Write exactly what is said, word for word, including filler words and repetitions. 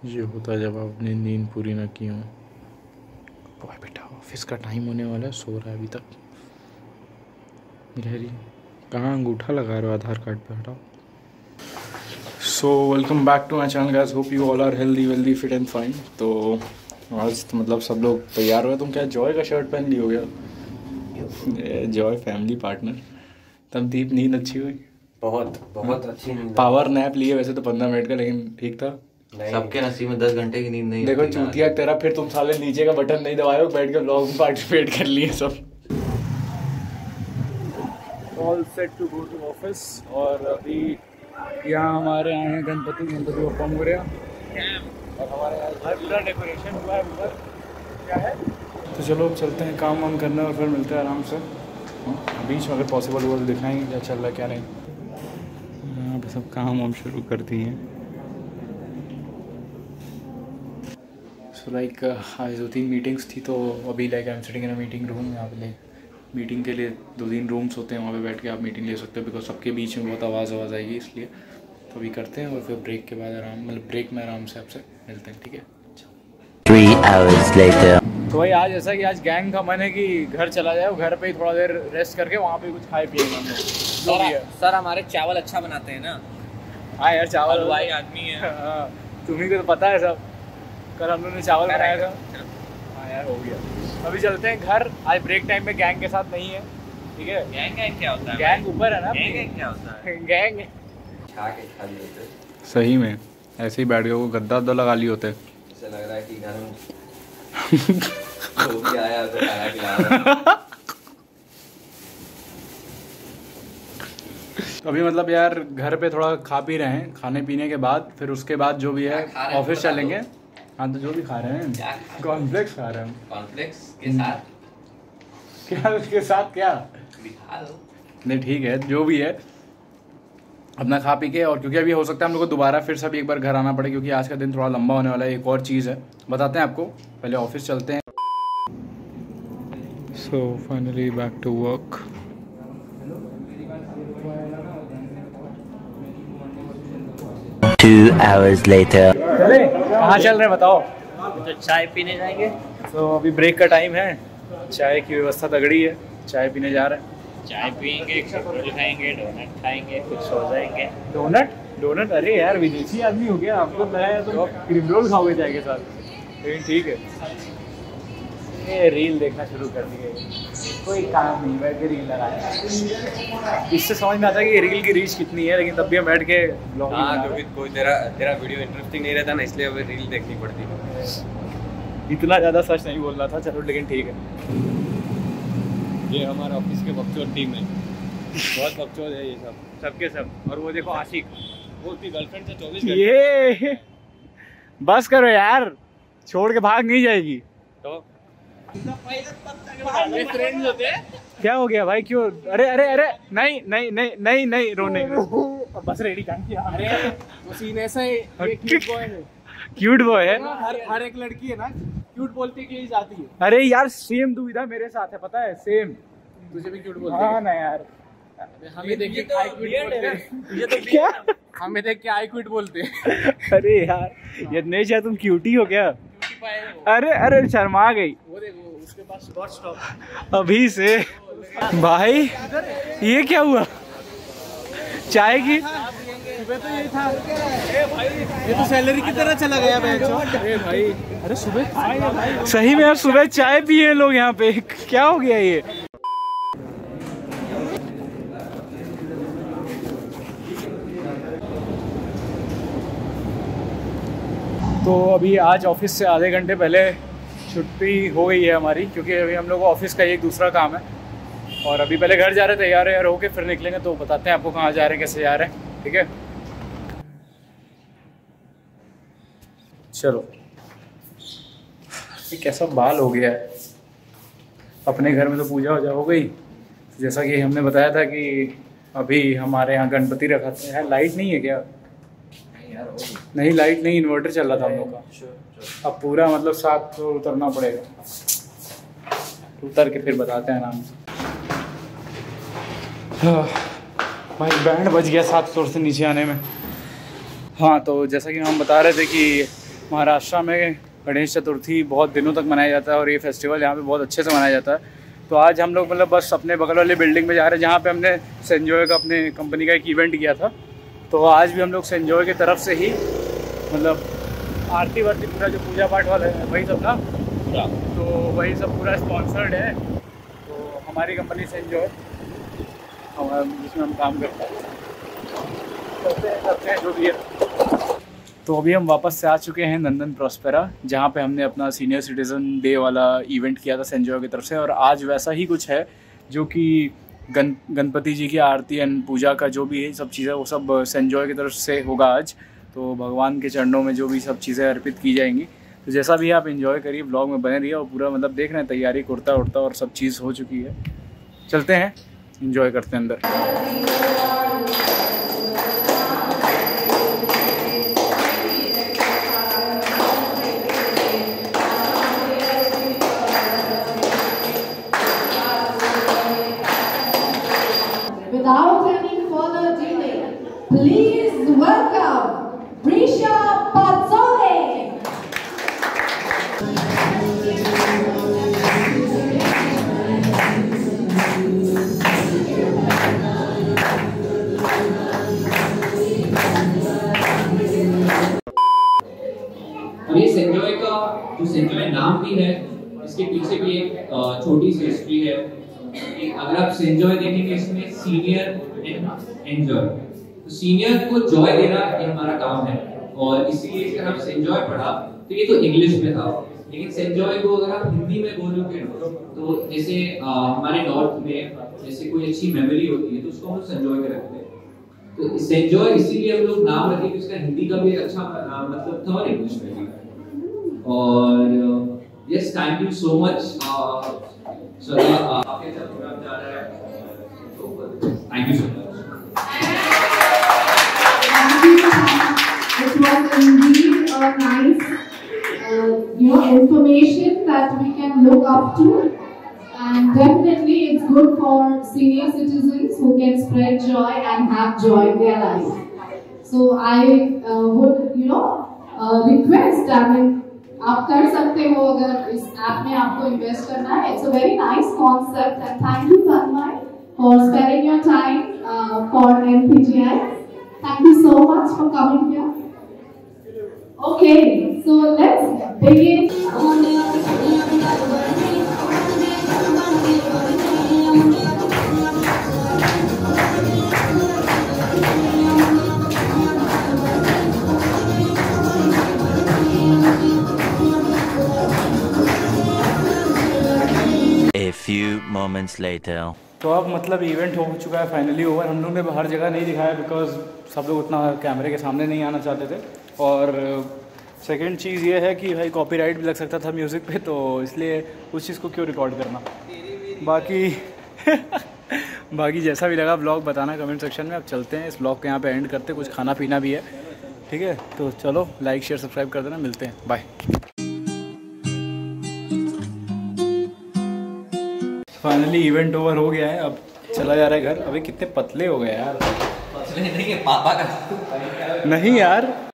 ये होता है जब आप अपनी नींद पूरी ना की हो। बॉय बेटा ऑफिस का टाइम होने वाला है, सो रहा है अभी तक। गिलहरी कहाँ अंगूठा लगा रहे हो आधार कार्ड पे, हटाओ। So welcome back to my channel guys, hope you all are healthy wealthy fit and fine. तो आज तो मतलब सब लोग तैयार हुए। तुम क्या जॉय का शर्ट पहन ली हो गया? Joy family partner. तब दीप नींद अच्छी हुई? बहुत बहुत अच्छी नींद। पावर नैप लिए वैसे तो पंद्रह मिनट का, लेकिन ठीक था। सबके नसीब में दस घंटे की नींद नहीं। देखो चूतिया तेरा, फिर तुम साले नीचे का बटन नहीं दबाए हो, बैठ के ब्लॉग में पार्टिसिपेट कर लिए सब। All set to go to office. और अभी यहाँ हमारे आए हैं गणपति गणपति बप्पा मोरया, और हमारे यहाँ घर पूरा डेकोरेशन हुआ है ऊपर। क्या है तो चलो अब चलते हैं काम वाम करने और फिर मिलते हैं आराम से। बीच में अगर पॉसिबल हुआ तो दिखाएंगे क्या चल रहा है क्या नहीं। यहाँ पे सब काम वाम शुरू कर दिए हैं। सो लाइक आज दो तीन मीटिंग्स थी, तो अभी like I am sitting in a meeting room. यहाँ पे लाइक मीटिंग के लिए दो तीन रूम्स होते हैं, वहाँ पे बैठ के आप मीटिंग ले सकते हो, बिकॉज सबके बीच में बहुत आवाज़ आवाज़ आएगी, इसलिए तो अभी करते हैं और फिर ब्रेक के बाद आराम मतलब ब्रेक में आराम से आपसे मिलते हैं, ठीक है। Three hours later. तो भाई आज ऐसा कि आज गैंग का मन है कि घर चला जाए, घर पे ही थोड़ा देर रेस्ट करके वहाँ पे कुछ खाए पिएंगे हम लोग। सर, सर हमारे चावल अच्छा बनाते हैं ना। हाँ यार चावल भाई आदमी है। हाँ तुम्हें को तो पता है सब। कल हम लोगों ने चावल बनाया था। हाँ यार हो गया। अभी चलते हैं घर। आज ब्रेक टाइम में गैंग के साथ नहीं है, ठीक है। गैंग गैंग क्या होता है? गैंग ऊपर है ना। गैंग गैंग क्या होता है? गैंग खा के खा लिए थे। सही में ऐसे ही बैठ गए, वो गद्दा वद्दा लगा लिए होते। ऐसा लग रहा है कि घर में वो भी आया तो खाना खिला रहा। तो अभी मतलब यार घर पे थोड़ा खा पी रहे हैं, खाने पीने के बाद फिर उसके बाद जो भी है ऑफिस चलेंगे। हाँ तो जो भी खा रहे हैं, कॉर्नफ्लेक्स खा रहे हैं। कॉर्नफ्लेक्स के साथ क्या उसके साथ क्या दिखा दो। नहीं ठीक है, जो भी है अपना खा पी के। और क्योंकि अभी हो सकता है हम लोग को दोबारा फिर से एक बार घर आना पड़े, क्योंकि आज का दिन थोड़ा लंबा होने वाला है। एक और चीज़ है बताते हैं आपको, पहले ऑफिस चलते हैं। So finally back to work. Two hours later. चले कहाँ चल रहे हैं बताओ? तो चाय पीने जाएंगे। तो अभी ब्रेक का टाइम है, चाय की व्यवस्था तगड़ी है, चाय पीने जा रहे हैं। चाय पियेंगे, रोल खाएंगे, डोनट खाएंगे, फिर सो जाएंगे। डोनट डोनट अरे यार विदेशी आदमी हो गया, आपको लगाया तो क्रीम रोल खाओगे चाय के साथ, लेकिन ठीक है। ये रील देखना शुरू कर दिए, कोई काम नहीं बैठ के रील लगाया। इससे समझ में आता है कि रील की रीच कितनी है, लेकिन तब भी हम बैठ के ब्लॉग हाँ क्योंकि कोई तेरा तेरा वीडियो इंटरेस्टिंग नहीं रहता ना, इसलिए अब रील देखनी पड़ती है। इतना ज़्यादा सच नहीं बोल रहा था, चलो लेकिन ठीक है। ये हमारे ऑफिस के बकचोद टीम है, बहुत बकचोद है ये सब सबके सब। और वो देखो आशिक, वो उसकी गर्लफ्रेंड से चौबीस घंटे ये बस करो यार, छोड़ के भाग नहीं जाएगी। तो फ्रेंड्स होते हैं। क्या हो गया भाई, क्यों? अरे अरे अरे नहीं नहीं नहीं नहीं नहीं रोने बस रेडी काम किया। अरे वो सीन ऐसा है, ये क्यूट बॉय है। क्यूट बॉय है। हर हर एक लड़की है ना क्यूट बोलते के लिए जाती है। अरे यार सेम दुविधा मेरे साथ है, पता है, सेम। तुझे भी क्यूट बोलते हाँ ना यार, हैं। हमें देख के आई क्विट बोलते हैं। ये तो क्या? हमें देख के आई क्विट बोलते हैं। अरे यार यज्ञेश यार तुम क्यूटी हो क्या? अरे अरे शर्मा गई वो देखो उसके पास डॉट स्टॉप अभी से। भाई ये क्या हुआ? चाय की सुबह तो यही था। ए भाई ये तो सैलरी की तरह चला गया बेंचो। अरे भाई अरे सुबह खाएगा भाई। सही में यार सुबह चाय पिए लोग यहाँ पे, क्या हो गया ये? तो अभी आज ऑफिस से आधे घंटे पहले छुट्टी हो गई है हमारी, क्योंकि अभी हम लोग को ऑफिस का एक दूसरा काम है। और अभी पहले घर जा रहे थे, तैयार यार होके फिर निकलेंगे, तो बताते हैं आपको कहाँ जा रहे हैं, कैसे जा रहे हैं, ठीक है। चलो ये कैसा बाल हो गया है। अपने घर में तो पूजा वूजा हो गई, जैसा कि हमने बताया था कि अभी हमारे यहाँ गणपति रखा है। लाइट नहीं है क्या? नहीं लाइट नहीं, इन्वर्टर चल रहा था हम लोग का। अब पूरा मतलब सात फ्लोर उतरना पड़ेगा, उतर के फिर बताते हैं आराम से। भाई बैंड बज गया सात फ्लोर से नीचे आने में। हाँ तो जैसा कि हम बता रहे थे कि महाराष्ट्र में गणेश चतुर्थी बहुत दिनों तक मनाया जाता है और ये फेस्टिवल यहाँ पे बहुत अच्छे से मनाया जाता है। तो आज हम लोग मतलब बस अपने बगल वाली बिल्डिंग में जा रहे हैं जहाँ पे हमने सेंजॉय का अपने कंपनी का एक इवेंट किया था। तो आज भी हम लोग सेंजॉय की तरफ से ही मतलब आरती वारती पूरा जो पूजा पाठ वाला है वही सब ना पूरा, तो वही सब पूरा स्पॉन्सर्ड है। तो हमारी कंपनी सेंजॉय जिसमें हम काम करते हैं करते हैं करते हैं जो भी है। तो अभी हम वापस से आ चुके हैं नंदन प्रॉस्पेरा, जहाँ पे हमने अपना सीनियर सिटीज़न डे वाला इवेंट किया था सेंजॉय की तरफ से। और आज वैसा ही कुछ है जो कि गण गणपति जी की आरती एंड पूजा का जो भी है सब चीज़ें वो सब सेंजॉय की तरफ से होगा आज। तो भगवान के चरणों में जो भी सब चीज़ें अर्पित की जाएंगी। तो जैसा भी आप इन्जॉय करिए, ब्लॉग में बने रहिए और पूरा मतलब देख रहे हैं तैयारी कुर्ता उड़ता और सब चीज़ हो चुकी है। चलते हैं इन्जॉय करते हैं अंदर। Without any further delay, please welcome Risha Pazzone. और ये सेंजॉय का जो सेंजॉय नाम भी है, इसके पीछे भी एक छोटी सी हिस्ट्री है। अगर आप सेंजॉय देखेंगे इसमें सीनियर एंड एंजॉय, तो सीनियर को जॉय देना ये हमारा काम है और इसीलिए इसका नाम सेंजॉय पड़ा। तो ये तो इंग्लिश में था, लेकिन सेंजॉय को अगर आप हिंदी में बोलोगे तो जैसे आ, हमारे नॉर्थ में जैसे कोई अच्छी मेमोरी होती है तो उसको हम संजॉय के रखते हैं। तो सेंजॉय इसीलिए हम लोग नाम रखे कि उसका हिंदी का भी अच्छा मतलब था और इंग्लिश में भी। और yes, thank you so much सदा, आपके साथ प्रोग्राम जा रहा है, thank you so much. It was indeed a nice, uh, you know, information that we can look up to, and definitely it's good for senior citizens who can spread joy and have joy in their life. So I uh, would, you know, uh, request, I mean, आप कर सकते हो अगर इस app में आपको invest करना है। It's a very nice concept and thank you Tanmay for sparing your time for M P G I. Thank you so much for coming here. Okay, so let's begin. A few moments later. तो अब मतलब event हो चुका है finally over. हम लोग ने हर जगह नहीं दिखाया बिकॉज सब लोग उतना कैमरे के सामने नहीं आना चाहते थे। और सेकंड चीज़ ये है कि भाई कॉपीराइट भी लग सकता था म्यूज़िक पे, तो इसलिए उस चीज़ को क्यों रिकॉर्ड करना। बाकी बाकी जैसा भी लगा ब्लॉग बताना कमेंट सेक्शन में। अब चलते हैं, इस ब्लॉग को यहाँ पे एंड करते, कुछ खाना पीना भी है, ठीक है। तो चलो लाइक शेयर सब्सक्राइब कर देना, मिलते हैं, बाय। फाइनली इवेंट ओवर हो गया है, अब चला जा रहा है घर। अबे कितने पतले हो गए यार। पतले नहीं, पापा का नहीं यार।